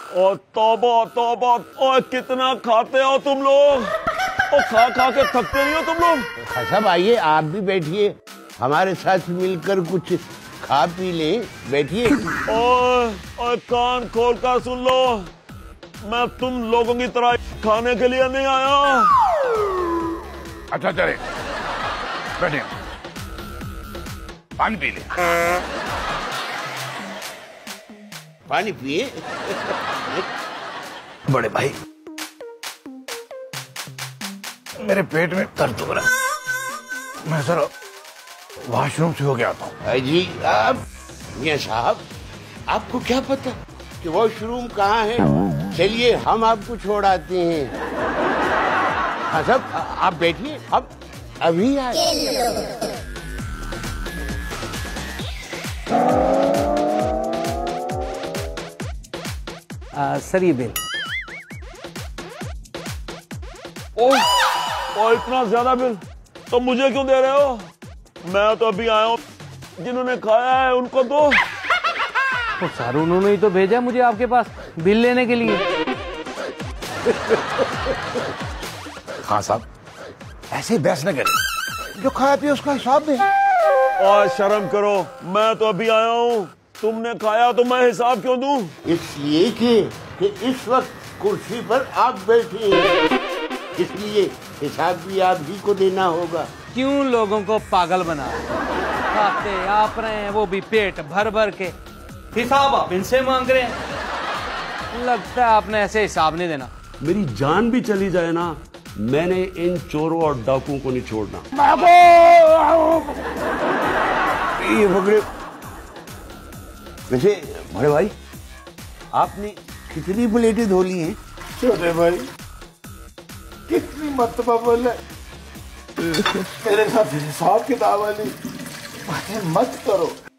और तौबा तौबा, और कितना खाते हो तुम लोग, और खा खा के थकते नहीं हो तुम लोग। साहब आइए, आप भी बैठिए, हमारे साथ मिलकर कुछ खा पी ले, बैठिए। और कान खोल कर सुन लो, मैं तुम लोगों की तरह खाने के लिए नहीं आया। अच्छा चले, बैठे, पानी पी ले। पानी पिए। बड़े भाई, मेरे पेट में दर्द हो रहा है, मैं जरा वॉशरूम से होके आता हूँ। जी आप मियां साहब, आपको क्या पता कि वॉशरूम कहाँ है? चलिए हम आपको छोड़ाते हैं। हाँ साहब आप बैठिए, अब अभी आए। सर ये बिल। ओह, इतना ज्यादा बिल तो मुझे क्यों दे रहे हो? मैं तो अभी आया हूँ, जिन्होंने खाया है उनको दो। तो सर उन्होंने ही तो भेजा मुझे आपके पास बिल लेने के लिए। हाँ साहब, ऐसे बहस न करें, जो खाया पिया उसका हिसाब में। और शर्म करो, मैं तो अभी आया हूँ, तुमने खाया तो मैं हिसाब क्यों दूं? इसलिए कि इस वक्त कुर्सी पर आप बैठे हैं, इसलिए हिसाब भी आप ही को देना होगा। क्यों लोगों को पागल बना खाते आप रहे हैं, वो भी पेट भर भर के, हिसाब आप इनसे मांग रहे हैं। लगता है आपने ऐसे हिसाब नहीं देना। मेरी जान भी चली जाए ना, मैंने इन चोरों और डाकुओं को नहीं छोड़ना। ये पकड़े। वैसे बड़े भाई, आपने कितनी प्लेटें धो ली हैं? छोटे भाई, कितनी मर्तबा बोले तेरे साथ हिसाब किताब वाली बातें मत करो।